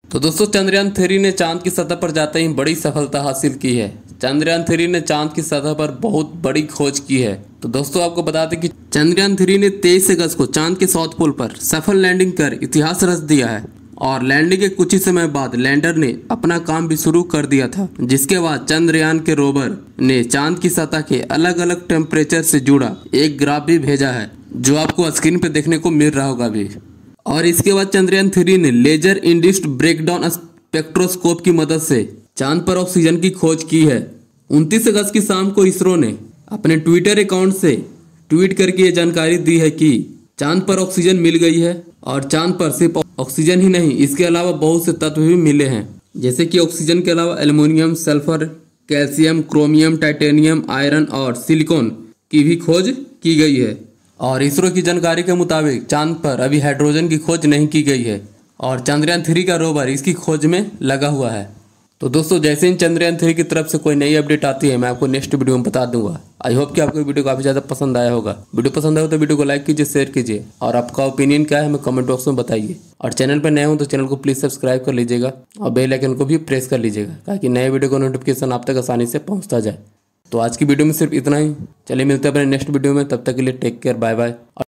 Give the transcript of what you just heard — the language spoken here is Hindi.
तो दोस्तों चंद्रयान 3 ने चांद की सतह पर जाते ही बड़ी सफलता हासिल की है। चंद्रयान 3 ने चांद की सतह पर बहुत बड़ी खोज की है। तो दोस्तों आपको बता दें कि चंद्रयान 3 ने 23 अगस्त को चांद के साउथ पोल पर सफल लैंडिंग कर इतिहास रच दिया है और लैंडिंग के कुछ ही समय बाद लैंडर ने अपना काम भी शुरू कर दिया था, जिसके बाद चंद्रयान के रोवर ने चांद की सतह के अलग अलग टेम्परेचर से जुड़ा एक ग्राफ भी भेजा है, जो आपको स्क्रीन पर देखने को मिल रहा होगा अभी। और इसके बाद चंद्रयान 3 ने लेजर इंड्यूस्ड ब्रेकडाउन स्पेक्ट्रोस्कोप की मदद से चांद पर ऑक्सीजन की खोज की है। 29 अगस्त की शाम को इसरो ने अपने ट्विटर अकाउंट से ट्वीट करके ये जानकारी दी है कि चांद पर ऑक्सीजन मिल गई है और चांद पर सिर्फ ऑक्सीजन ही नहीं, इसके अलावा बहुत से तत्व भी मिले हैं, जैसे कि ऑक्सीजन के अलावा aluminium, sulphur, calcium, chromium, titanium, iron और सिलिकॉन की भी खोज की गई है। और इसरो की जानकारी के मुताबिक चांद पर अभी हाइड्रोजन की खोज नहीं की गई है और चंद्रयान 3 का रोवर इसकी खोज में लगा हुआ है। तो दोस्तों जैसे ही चंद्रयान 3 की तरफ से कोई नई अपडेट आती है मैं आपको नेक्स्ट वीडियो में बता दूंगा। आई होप कि आपको वीडियो काफ़ी ज़्यादा पसंद आया होगा। वीडियो पसंद आया हो तो वीडियो को लाइक कीजिए, शेयर कीजिए और आपका ओपिनियन क्या है हमें कमेंट बॉक्स में बताइए। और चैनल पर नए हो तो चैनल को प्लीज़ सब्सक्राइब कर लीजिएगा और बेल आइकन को भी प्रेस कर लीजिएगा ताकि नए वीडियो का नोटिफिकेशन आप तक आसानी से पहुँचता जाए। तो आज की वीडियो में सिर्फ इतना ही। चलिए मिलते हैं अपने नेक्स्ट वीडियो में, तब तक के लिए टेक केयर, बाय बाय।